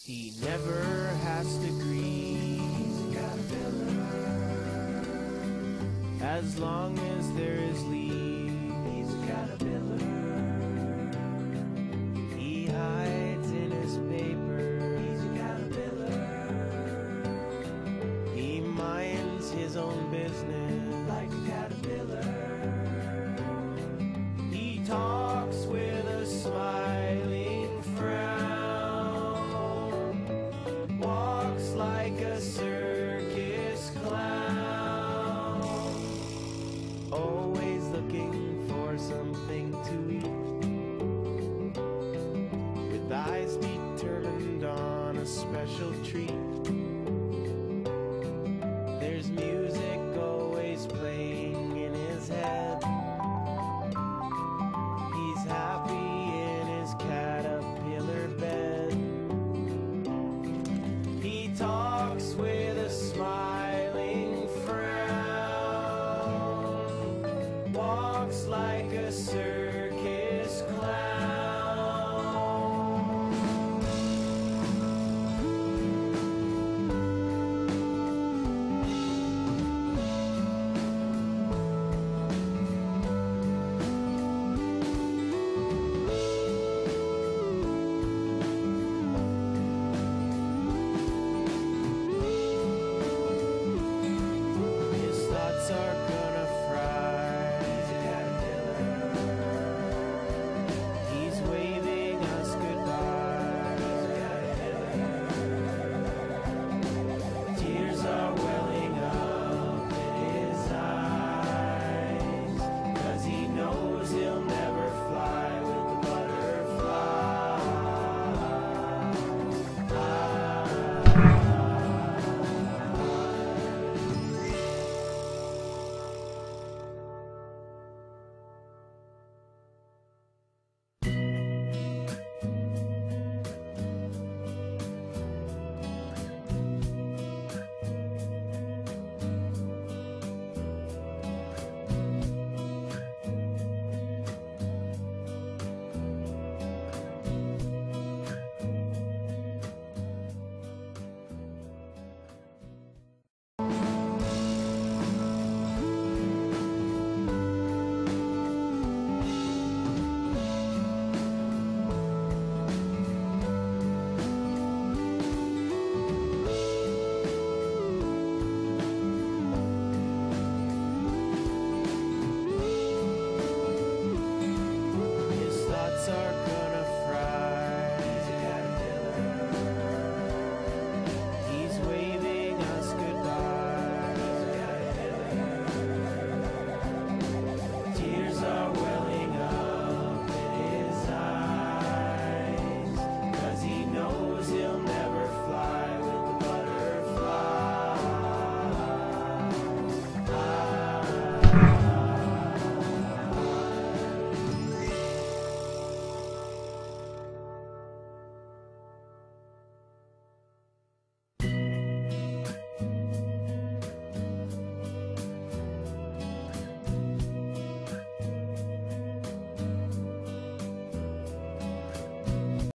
He never has to grieve. He's a caterpillar. As long as there is leaf, he's a caterpillar. He hides in his paper. He's a caterpillar. He minds his own business like a caterpillar. He talks with a smiling frown, walks like a circus clown, always looking for something to eat, with eyes determined on a special treat. There's music always playing in his head. He's happy in his caterpillar bed. He talks with a smiling frown, walks like a circus